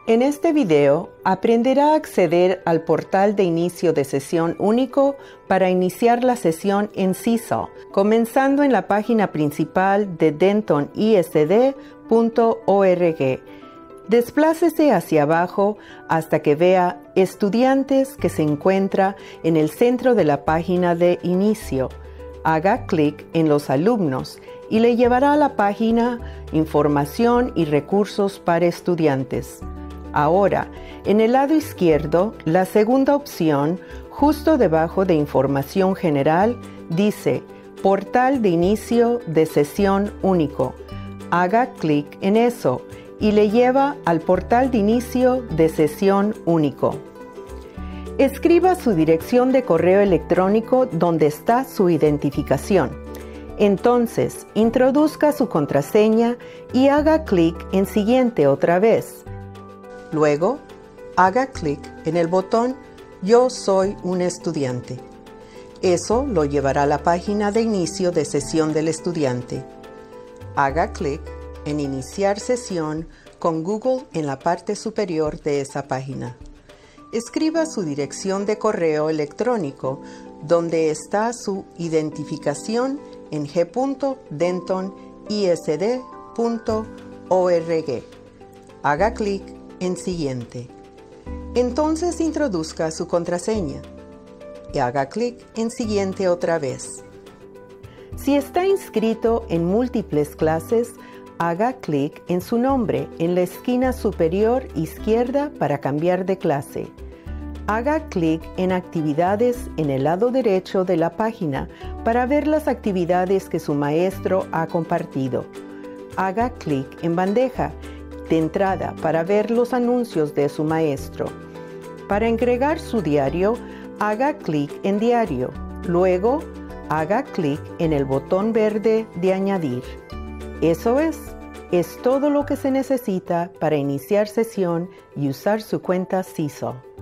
En este video aprenderá a acceder al portal de inicio de sesión único para iniciar la sesión en Seesaw, comenzando en la página principal de dentonisd.org. Desplácese hacia abajo hasta que vea Estudiantes, que se encuentra en el centro de la página de inicio. Haga clic en los alumnos y le llevará a la página Información y recursos para estudiantes. Ahora, en el lado izquierdo, la segunda opción, justo debajo de Información General, dice Portal de inicio de sesión único. Haga clic en eso y le lleva al portal de inicio de sesión único. Escriba su dirección de correo electrónico donde está su identificación. Entonces, introduzca su contraseña y haga clic en Siguiente otra vez. Luego, haga clic en el botón Yo soy un estudiante. Eso lo llevará a la página de inicio de sesión del estudiante. Haga clic en Iniciar sesión con Google en la parte superior de esa página. Escriba su dirección de correo electrónico donde está su identificación en g.dentonisd.org. Haga clic en Siguiente. Entonces introduzca su contraseña y haga clic en Siguiente otra vez. Si está inscrito en múltiples clases, haga clic en su nombre en la esquina superior izquierda para cambiar de clase. Haga clic en Actividades en el lado derecho de la página para ver las actividades que su maestro ha compartido. Haga clic en Bandeja de entrada para ver los anuncios de su maestro. Para agregar su diario, haga clic en Diario. Luego, haga clic en el botón verde de Añadir. Eso es todo lo que se necesita para iniciar sesión y usar su cuenta Seesaw.